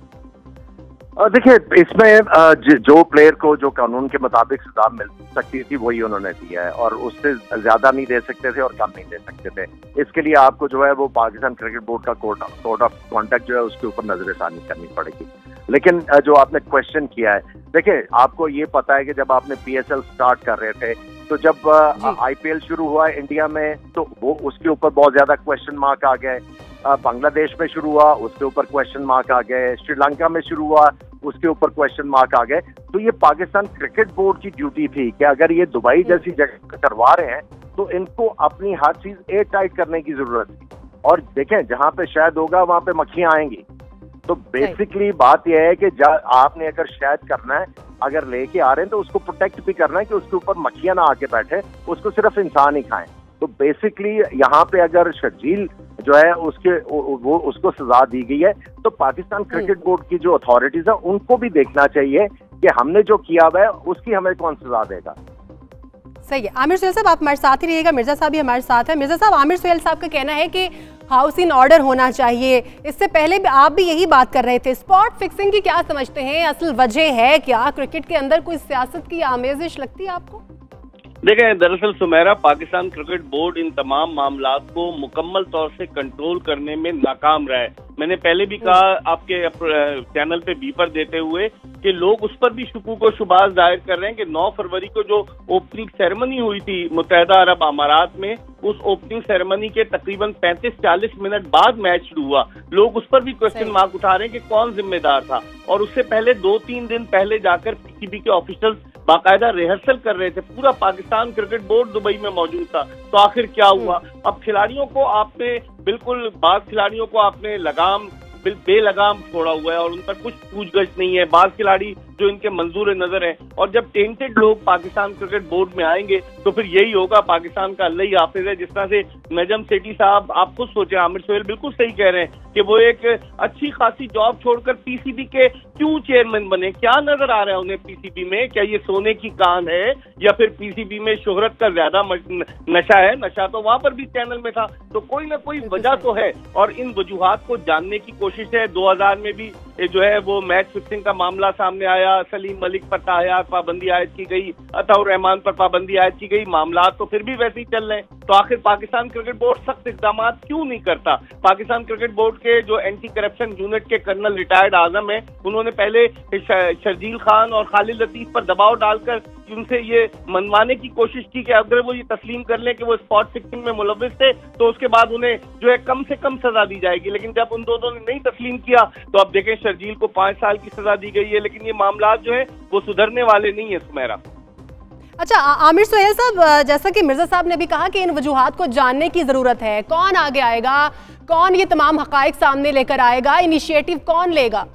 देखिए, इसमें जो प्लेयर को जो कानून के मुताबिक सजा मिल सकती थी वही उन्होंने दिया है, और उससे ज्यादा नहीं दे सकते थे और कम नहीं दे सकते थे। इसके लिए आपको जो है वो पाकिस्तान क्रिकेट बोर्ड का कोड कोड ऑफ कॉन्डक्ट जो है उसके ऊपर नजरसानी करनी पड़ेगी। लेकिन जो आपने क्वेश्चन किया है, देखिए आपको ये पता है कि जब आपने पीएसएल स्टार्ट कर रहे थे तो जब आईपीएल शुरू हुआ इंडिया में तो वो उसके ऊपर बहुत ज्यादा क्वेश्चन मार्क आ गए। बांग्लादेश में शुरू हुआ उसके ऊपर क्वेश्चन मार्क आ गए, श्रीलंका में शुरू हुआ उसके ऊपर क्वेश्चन मार्क आ गए। तो ये पाकिस्तान क्रिकेट बोर्ड की ड्यूटी थी कि अगर ये दुबई जैसी जगह करवा रहे हैं तो इनको अपनी हर चीज एयर टाइट करने की जरूरत थी। और देखें, जहां पे शहद होगा वहां पे मक्खियां आएंगी। तो बेसिकली बात यह है कि आपने अगर शहद करना है, अगर लेके आ रहे हैं तो उसको प्रोटेक्ट भी करना है कि उसके ऊपर मक्खियां ना आके बैठे, उसको सिर्फ इंसान ही खाएं। तो बेसिकली यहाँ पे अगर शर्जील जो है उसके वो उसको सजा दी गई है। तो पाकिस्तान क्रिकेट बोर्ड की जो अथॉरिटीज है उनको भी देखना चाहिए कि हमने जो किया हुआ है उसकी हमें कौन सजा देगा। सही है। आमिर सुहेल साहब आप हमारे साथ ही रहिएगा, मिर्जा साहब भी हमारे साथ है। मिर्जा साहब, आमिर सुहेल साहब का कहना है कि हाउस इन ऑर्डर होना चाहिए। इससे पहले भी आप भी यही बात कर रहे थे। स्पॉट फिक्सिंग की क्या समझते हैं, असल वजह है क्या? क्रिकेट के अंदर कोई सियासत की आमेजिश लगती है आपको? देखें, दरअसल सुमेरा, पाकिस्तान क्रिकेट बोर्ड इन तमाम मामलात को मुकम्मल तौर से कंट्रोल करने में नाकाम रहा है। मैंने पहले भी कहा आपके चैनल पे बीपर देते हुए कि लोग उस पर भी शुकूक व शुबात जाहिर कर रहे हैं कि नौ फरवरी को जो ओपनिंग सेरेमनी हुई थी मुत्तहदा अरब अमारात में, उस ओपनिंग सेरेमनी के तकरीबन पैंतीस चालीस मिनट बाद मैच शुरू हुआ। लोग उस पर भी क्वेश्चन मार्क उठा रहे हैं कि कौन जिम्मेदार था। और उससे पहले दो तीन दिन पहले जाकर पीसीबी के ऑफिशियल्स बाकायदा रिहर्सल कर रहे थे। पूरा पाकिस्तान क्रिकेट बोर्ड दुबई में मौजूद था। तो आखिर क्या हुआ? अब खिलाड़ियों को आपने बिल्कुल बाज खिलाड़ियों को आपने लगाम बेलगाम छोड़ा हुआ है और उन पर कुछ पूछगछ नहीं है। बाज खिलाड़ी जो इनके मंजूर नजर है, और जब टेंटेड लोग पाकिस्तान क्रिकेट बोर्ड में आएंगे तो फिर यही होगा। पाकिस्तान का अल्लाह ही हाफिज है। जिस तरह से नजम सेठी साहब, आप खुद सोचे, आमिर सुहेल बिल्कुल सही कह रहे हैं कि वो एक अच्छी खासी जॉब छोड़कर पीसीबी के क्यों चेयरमैन बने? क्या नजर आ रहा है उन्हें पीसीबी में? क्या ये सोने की कान है या फिर पीसीबी में शोहरत का ज्यादा नशा है? नशा तो वहां पर भी चैनल में था। तो कोई ना कोई वजह तो है और इन वजूहात को जानने की कोशिश है। दो हजार में भी जो है वो मैच फिक्सिंग का मामला सामने आया, सलीम मलिक पर ताहयात पाबंदी आयद की गई, अताउर रहमान पर पाबंदी आयद की गई। मामला तो फिर भी वैसे ही चल रहे हैं। तो आखिर पाकिस्तान क्रिकेट बोर्ड सख्त इकदाम क्यों नहीं करता? पाकिस्तान क्रिकेट बोर्ड के जो एंटी करप्शन यूनिट के कर्नल रिटायर्ड आजम है, उन्होंने पहले शर्जील खान और खालिद लतीफ पर दबाव डालकर उनसे ये मनवाने की कोशिश की कि अगर वो ये तस्लीम कर लें कि वो स्पॉट फिक्सिंग में मुलव्विस थे तो उसके बाद उन्हें जो है कम से कम सजा दी जाएगी। लेकिन जब उन दोनों ने नहीं तस्लीम किया तो अब देखें, शर्जील को पांच साल की सजा दी गई है। लेकिन ये मामला जो है वो सुधरने वाले नहीं है सुमेरा। अच्छा आमिर सुहेल साहब, जैसा कि मिर्जा साहब ने भी कहा कि इन वजूहात को जानने की जरूरत है। कौन आगे आएगा? कौन ये तमाम हकाइक सामने लेकर आएगा? इनिशिएटिव कौन लेगा?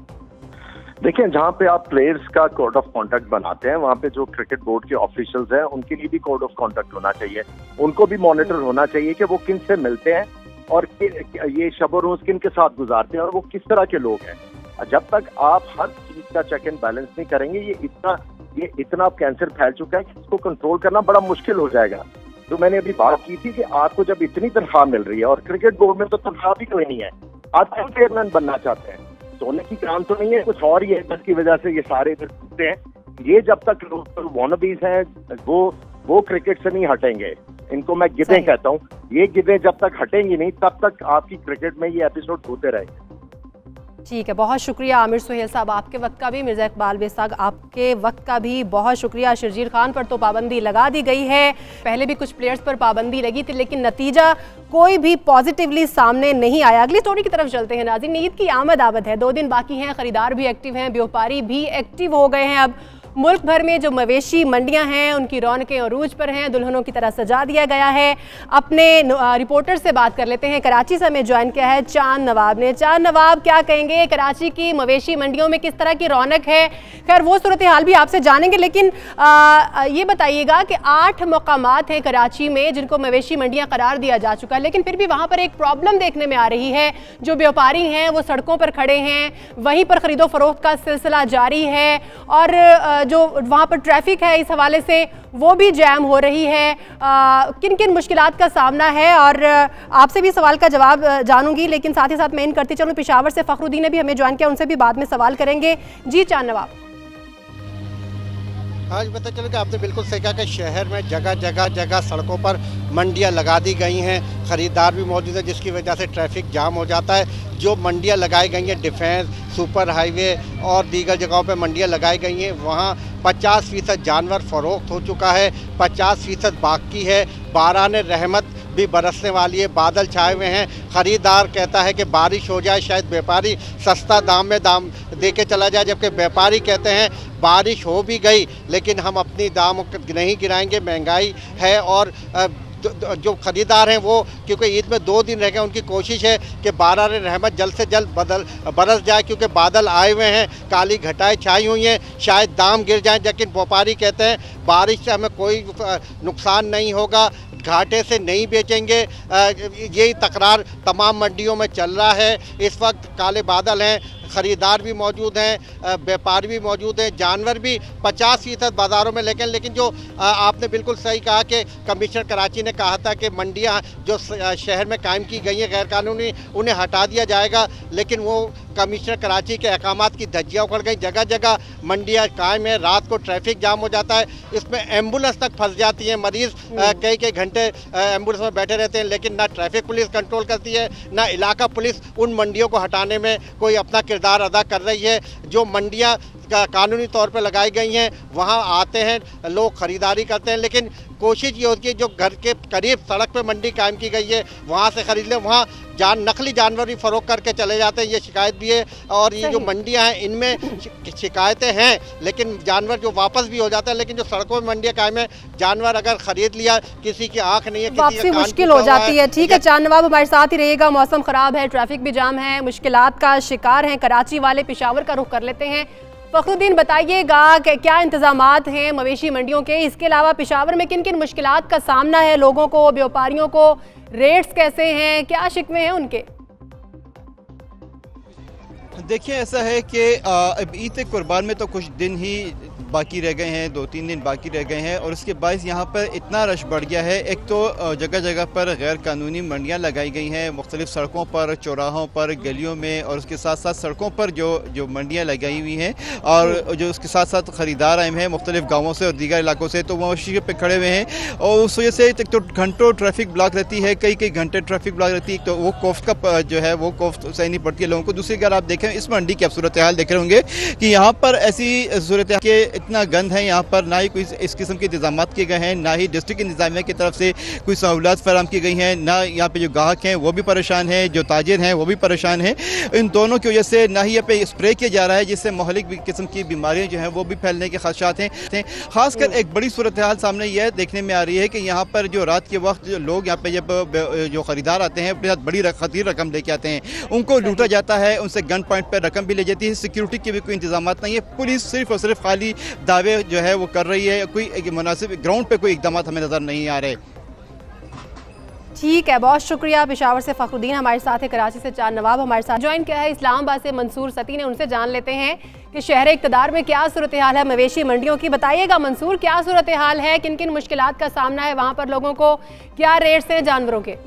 देखिए, जहाँ पे आप प्लेयर्स का कोड ऑफ कॉन्डक्ट बनाते हैं, वहाँ पे जो क्रिकेट बोर्ड के ऑफिशियल्स हैं उनके लिए भी कोड ऑफ कॉन्डक्ट होना चाहिए। उनको भी मॉनिटर होना चाहिए कि वो किन से मिलते हैं और ये शब रोज किन के साथ गुजारते हैं और वो किस तरह के लोग हैं। जब तक आप हर चीज का चेक एंड बैलेंस नहीं करेंगे, ये इतना ये इतना कैंसर फैल चुका है कि इसको कंट्रोल करना बड़ा मुश्किल हो जाएगा। तो मैंने अभी बात की थी कि आपको जब इतनी तनख्वाह मिल रही है और क्रिकेट बोर्ड में तो तनख्वाह भी कोई नहीं है, आप क्यों चेयरमैन बनना चाहते हैं? सोने की काम तो नहीं है, कुछ और ही है जिसकी वजह से ये सारे इधर घूमते हैं। ये जब तक लोग वॉनबीज हैं वो वो क्रिकेट से नहीं हटेंगे। इनको मैं गिद्धे कहता हूँ। ये गिद्धे जब तक हटेंगी नहीं तब तक आपकी क्रिकेट में ये एपिसोड होते रहेंगे। ठीक है, बहुत शुक्रिया आमिर सुहेल साहब, आपके वक्त का भी। मिर्जा इकबाल बेसाग, आपके वक्त का भी बहुत शुक्रिया। शर्जील खान पर तो पाबंदी लगा दी गई है, पहले भी कुछ प्लेयर्स पर पाबंदी लगी थी, लेकिन नतीजा कोई भी पॉजिटिवली सामने नहीं आया। अगली स्टोरी की तरफ चलते हैं नाज़रीन। ईद की आमद आमद है, दो दिन बाकी हैं, खरीदार भी एक्टिव हैं, व्यापारी भी एक्टिव हो गए हैं। अब मुल्क भर में जो मवेशी मंडियां हैं उनकी रौनकें अरूज पर हैं, दुल्हनों की तरह सजा दिया गया है। अपने रिपोर्टर से बात कर लेते हैं। कराची से हमें ज्वाइन किया है चांद नवाब ने। चांद नवाब, क्या कहेंगे, कराची की मवेशी मंडियों में किस तरह की रौनक है? खैर वो सूरत हाल भी आपसे जानेंगे, लेकिन आ, ये बताइएगा कि आठ मकामात हैं कराची में जिनको मवेशी मंडियाँ करार दिया जा चुका है, लेकिन फिर भी वहाँ पर एक प्रॉब्लम देखने में आ रही है। जो व्यापारी हैं वो सड़कों पर खड़े हैं, वहीं पर खरीदो फरोख्त का सिलसिला जारी है और जो वहाँ पर ट्रैफिक है इस हवाले से वो भी जैम हो रही है। किन किन मुश्किलात का सामना है, और आपसे भी सवाल का जवाब जानूंगी, लेकिन साथ ही साथ मैं इन करती चलूँ। पेशावर से फखरुद्दीन ने भी हमें ज्वाइन किया, उनसे भी बाद में सवाल करेंगे। जी चांद नवाब। आज पता चला कि आपने बिल्कुल सही कहा कि शहर में जगह जगह जगह सड़कों पर मंडियां लगा दी गई हैं, ख़रीदार भी मौजूद है, जिसकी वजह से ट्रैफिक जाम हो जाता है। जो मंडियां लगाई गई हैं, डिफेंस, सुपर हाईवे और दीगर जगहों पर मंडियां लगाई गई हैं, वहाँ पचास फीसद जानवर फरोख्त हो चुका है, पचास फीसद बाकी है। बारान रहमत भी बरसने वाली है, बादल छाए हुए हैं। ख़रीदार कहता है कि बारिश हो जाए, शायद व्यापारी सस्ता दाम में दाम दे के चला जाए, जबकि व्यापारी कहते हैं बारिश हो भी गई लेकिन हम अपनी दाम नहीं गिराएंगे, महंगाई है। और जो ख़रीदार हैं वो, क्योंकि ईद में दो दिन रह गए, उनकी कोशिश है कि बारान रहमत जल्द से जल्द बदल बरस जाए, क्योंकि बादल आए हुए हैं, काली घटाएं छाई हुई हैं, शायद दाम गिर जाएं। लेकिन व्यापारी कहते हैं बारिश से हमें कोई नुकसान नहीं होगा, घाटे से नहीं बेचेंगे। यही तकरार तमाम मंडियों में चल रहा है। इस वक्त काले बादल हैं, खरीदार भी मौजूद हैं, व्यापारी भी मौजूद हैं, जानवर भी पचास फीसद बाज़ारों में। लेकिन लेकिन जो आपने बिल्कुल सही कहा कि कमिश्नर कराची ने कहा था कि मंडियां जो शहर में कायम की गई हैं गैरकानूनी, उन्हें हटा दिया जाएगा, लेकिन वो कमिश्नर कराची के अहकामात की धज्जियाँ उखड़ गई। जगह जगह मंडियां कायम है, रात को ट्रैफिक जाम हो जाता है, इसमें एम्बुलेंस तक फंस जाती है, मरीज कई कई घंटे एम्बुलेंस में बैठे रहते हैं, लेकिन ना ट्रैफिक पुलिस कंट्रोल करती है, ना इलाका पुलिस उन मंडियों को हटाने में कोई अपना किरदार अदा कर रही है। जो मंडियां का कानूनी तौर पर लगाई गई हैं वहां आते हैं लोग, खरीदारी करते हैं, लेकिन कोशिश ये होती है जो घर के करीब सड़क पे मंडी कायम की गई है वहां से खरीद लें। वहां जान नकली जानवर भी फरोख्त करके चले जाते हैं, ये शिकायत भी है। और ये जो मंडियां हैं इनमें शिकायतें हैं, लेकिन जानवर जो वापस भी हो जाता है। लेकिन जो सड़कों में मंडियां कायम है, जानवर अगर खरीद लिया, किसी की आंख नहीं है, वापसी मुश्किल हो जाती है। ठीक है चांद नवाब, हमारे साथ ही रहिएगा। मौसम खराब है, ट्रैफिक भी जाम है, मुश्किलात का शिकार हैं कराची वाले। पेशावर का रुख कर लेते हैं। फखरुद्दीन बताइएगा कि क्या इंतजामात हैं मवेशी मंडियों के, इसके अलावा पेशावर में किन किन मुश्किलात का सामना है लोगों को, व्यापारियों को, रेट्स कैसे हैं, क्या शिकवे हैं उनके? देखिए ऐसा है कि अब ईद कुर्बान में तो कुछ दिन ही बाकी रह गए हैं, दो तीन दिन बाकी रह गए हैं, और उसके बाद यहाँ पर इतना रश बढ़ गया है। एक तो जगह जगह पर गैर कानूनी मंडियाँ लगाई गई हैं, मुख्तलिफ सड़कों पर, चौराहों पर, गलियों में, और उसके साथ साथ सड़कों पर जो जो मंडियाँ लगाई हुई हैं और जो उसके साथ साथ ख़रीदार आए हैं मुख्तलिफ गाँवों से और दीगर इलाकों से, तो वो मवेशी पे खड़े हुए हैं और उस वजह से एक तो घंटों ट्रैफिक ब्लॉक रहती है, कई कई घंटे ट्रैफिक ब्लॉक रहती है। तो वो कोफ्त का जो है वो कोफ्त सही नहीं पड़ती है लोगों को। दूसरी अगर आप देखें इस मंडी की आप सूरत हाल देख रहे होंगे कि यहाँ पर ऐसी सूरत हाल के इतना गंद है, यहाँ पर ना ही कोई इस किस्म के इंतजाम किए गए हैं, ना ही डिस्ट्रिक्ट इंतजामिया की तरफ से कोई सहूलत फराम की गई हैं, ना यहाँ पे जो ग्राहक हैं वो भी परेशान हैं, जो ताजिर हैं वो भी परेशान हैं। इन दोनों की वजह से ना ही यहाँ पे स्प्रे किया जा रहा है जिससे महलिक किस्म की बीमारियाँ जो हैं वो भी फैलने के खदशात हैं। खासकर एक बड़ी सूरत हाल सामने यह देखने में आ रही है कि यहाँ पर जो रात के वक्त जो लोग यहाँ पे जब जो खरीदार आते हैं अपने साथ बड़ी खतीर रकम लेके आते हैं, उनको लूटा जाता है, उनसे गन पॉइंट पर रकम भी ले जाती है। सिक्योरिटी के भी कोई इंतजाम नहीं है, पुलिस सिर्फ और सिर्फ खाली दावे जो है वो कर रही है, कोई मुनासिब ग्राउंड पे कोई इक़दाम हमें नजर नहीं आ रहे। ठीक है, बहुत शुक्रिया। पेशावर से फखरुद्दीन हमारे साथ है, कराची से चांद नवाब हमारे साथ ज्वाइन किया है, इस्लामाबाद से मंसूर सती ने, उनसे जान लेते हैं कि शहर इक़्तिदार में क्या सूरत हाल है मवेशी मंडियों की। बताइएगा मंसूर, क्या सूरत हाल है, किन किन मुश्किलात का सामना है वहाँ पर लोगों को, क्या रेट्स हैं जानवरों के?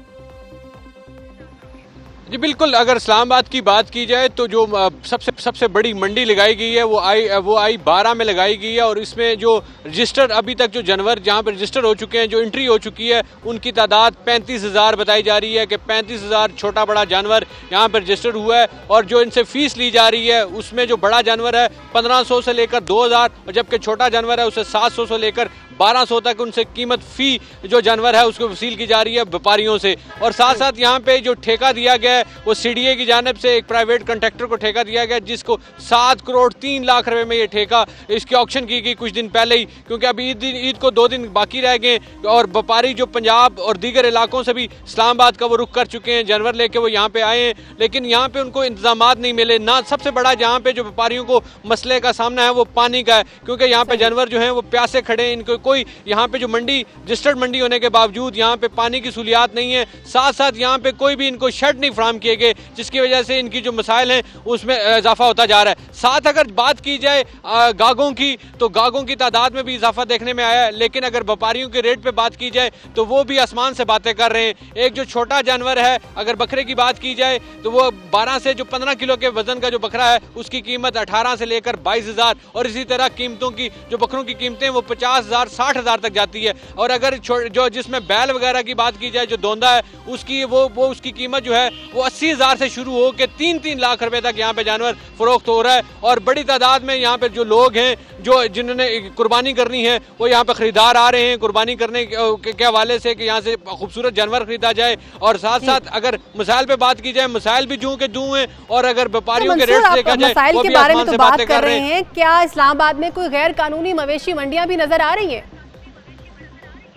जी बिल्कुल, अगर इस्लामाबाद की बात की जाए तो जो सबसे सबसे बड़ी मंडी लगाई गई है वो आई वो आई बारह में लगाई गई है, और इसमें जो रजिस्टर अभी तक जो जानवर जहां पर रजिस्टर हो चुके हैं, जो एंट्री हो चुकी है, उनकी तादाद पैंतीस हज़ार बताई जा रही है कि पैंतीस हज़ार छोटा बड़ा जानवर यहाँ पर रजिस्टर हुआ है। और जो इनसे फीस ली जा रही है उसमें जो बड़ा जानवर है पंद्रह सौ से लेकर दो हज़ार, और जबकि छोटा जानवर है उसे सात सौ से लेकर बारह सौ तक उनसे कीमत फ़ी जो जानवर है उसको वसूल की जा रही है व्यापारियों से। और साथ साथ यहाँ पे जो ठेका दिया गया है वो सी डी ए की जानिब से एक प्राइवेट कॉन्ट्रैक्टर को ठेका दिया गया, जिसको सात करोड़ तीन लाख रुपए में ये ठेका, इसकी ऑक्शन की गई कुछ दिन पहले ही, क्योंकि अभी ईद ईद को दो दिन बाकी रह गए और व्यापारी जो पंजाब और दीगर इलाकों से भी इस्लामाबाद का वो रुख कर चुके हैं, जानवर लेके वो यहाँ पे आए हैं, लेकिन यहाँ पे उनको इंतजाम नहीं मिले ना। सबसे बड़ा यहाँ पे जो व्यापारियों को मसले का सामना है वो पानी का है, क्योंकि यहाँ पे जानवर जो है वो प्यासे खड़े हैं, इनको कोई यहाँ पे जो मंडी रजिस्टर्ड मंडी होने के बावजूद यहाँ पे पानी की सहूलियात नहीं है। साथ साथ यहाँ पे कोई भी इनको शेड नहीं फराहम किए गए, जिसकी वजह से इनकी जो मसाइल हैं उसमें इजाफा होता जा रहा है। साथ अगर बात की जाए गागों की तो गागों की तादाद में भी इजाफा देखने में आया है, लेकिन अगर व्यापारियों के रेट पे बात की जाए तो वो भी आसमान से बातें कर रहे हैं। एक जो छोटा जानवर है, अगर बकरे की बात की जाए तो वो बारह से जो पंद्रह किलो के वजन का जो बकरा है उसकी कीमत अठारह से लेकर बाईस हजार, और इसी तरह कीमतों की जो बकरों की कीमतें वो पचास हजार साठ हजार तक जाती है। और अगर जो जिसमें बैल वगैरह की बात की जाए, जो दोंदा है उसकी वो वो उसकी कीमत जो है वो अस्सी हजार से शुरू हो के तीन तीन लाख रुपए तक यहाँ पे जानवर फरोख्त हो रहा है। और बड़ी तादाद में यहाँ पे जो लोग हैं जो जिन्होंने कुर्बानी करनी है वो यहाँ पे खरीदार आ रहे हैं कुर्बानी करने के, के हवाले से कि यहाँ से खूबसूरत जानवर खरीदा जाए। और साथ साथ अगर मसाइल पे बात की जाए, मसाइल भी जूं के जूं हैं, और अगर व्यापारियों के रेट देखा जाए मसाइल के बारे में तो बात कर रहे हैं, क्या इस्लामाबाद में कोई गैर कानूनी मवेशी मंडियां भी नजर आ रही हैं?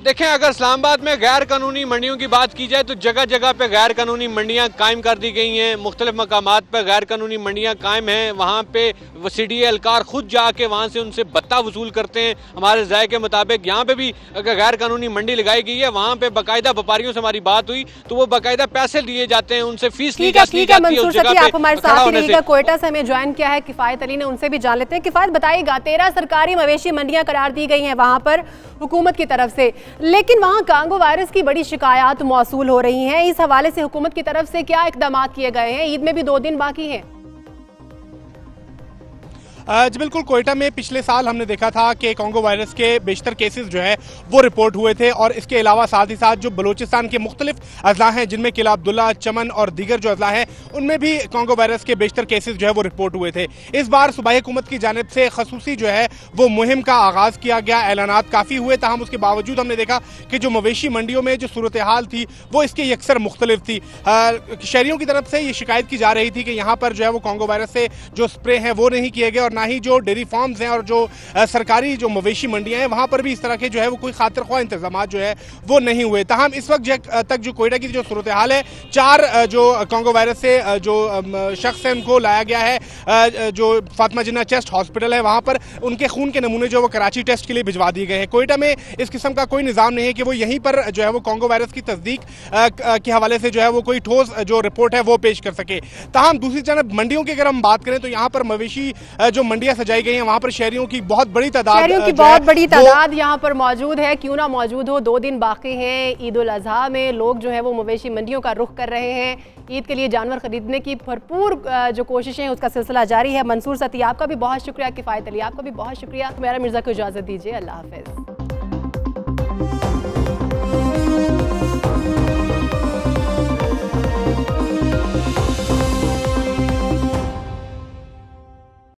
देखें, अगर इस्लामाबाद में गैर कानूनी मंडियों की बात की जाए तो जगह जगह पे गैर कानूनी मंडियां कायम कर दी गई हैं। मुख्तलिफ मकामात पर गैर कानूनी मंडियां कायम हैं। वहाँ पे सी डी एहलकार खुद जाके वहाँ से उनसे भत्ता वसूल करते हैं। हमारे ज़ाय के मुताबिक यहाँ पे भी अगर गैर कानूनी मंडी लगाई गई है, वहाँ पे बाकायदा व्यापारियों से हमारी बात हुई तो वो बाकायदा पैसे लिए जाते हैं, उनसे फीस ली जाती है। आप हमारे साथ ही रहिएगा। कोयटा से हमें ज्वाइन किया है किफायत अली ने, उनसे भी जान लेते हैं। किफायत, बताइएगा, तेरह सरकारी मवेशी मंडियां करार दी गई हैं वहां पर हुकूमत की तरफ से, लेकिन वहां कांगो वायरस की बड़ी शिकायत मौसूल हो रही हैं। इस हवाले से हुकूमत की तरफ से क्या इकदाम किए गए हैं? ईद में भी दो दिन बाकी हैं। जी बिल्कुल, कोयटा में पिछले साल हमने देखा था कि कांगो वायरस के बेशतर केसेस जो है वो रिपोर्ट हुए थे, और इसके अलावा साथ ही साथ जो बलूचिस्तान के मुख्तलिफ अजला हैं जिनमें किला अब्दुल्ला, चमन और दीगर जो अजला हैं उनमें भी कांगो वायरस के बेशतर केसेस जो है वो रिपोर्ट हुए थे। इस बार सूबाई हुकूमत की जानिब से खसूसी जो है वो मुहिम का आगाज़ किया गया। ऐलानात काफ़ी हुए, ताहम उसके बावजूद हमने देखा कि जो मवेशी मंडियों में जो सूरत हाल थी वो इसकी यकसर मुख्तलिफ थी। शहरियों की तरफ से ये शिकायत की जा रही थी कि यहाँ पर जो है वो कांगो वायरस से जो स्प्रे हैं वो नहीं किए गए, और ना ही जो डेयरी फार्म्स हैं और जो आ, सरकारी जो मवेशी मंडियां हैं वहां पर भी इस तरह के जो है वो कोई खातिर ख्वाह इंतजाम जो है वो नहीं हुए। ताहम इस वक्त तक जो कोयटा की जो सूरत हाल है, चार जो कांगो वायरस से जो शख्स हैं उनको लाया गया है जो फातिमा जिन्ना चेस्ट हॉस्पिटल है, वहां पर उनके खून के नमूने जो वो कराची टेस्ट के लिए भिजवा दिए गए हैं। कोयटा में इस किस्म का कोई निज़ाम नहीं है कि वो यहीं पर जो है वो कांगो वायरस की तस्दीक के हवाले से जो है वो कोई ठोस जो रिपोर्ट है वो पेश कर सके। ताहम दूसरी तरफ मंडियों की अगर हम बात करें तो यहाँ पर मवेशी जो मंडियां सजाई गई हैं वहां पर शहरियों की बहुत बड़ी तादाद शहरियों की बहुत बड़ी तादाद यहाँ पर मौजूद है। क्यों ना मौजूद हो, दो दिन बाकी हैं ईद उल अजहा में। लोग जो है वो मवेशी मंडियों का रुख कर रहे हैं। ईद के लिए जानवर खरीदने की भरपूर जो कोशिशें हैं उसका सिलसिला जारी है। मंसूर सती, आपका भी बहुत शुक्रिया। किफायत अली, आपका भी बहुत शुक्रिया। मेरा मिर्जा को इजाजत दीजिए। अल्लाह हाफिज।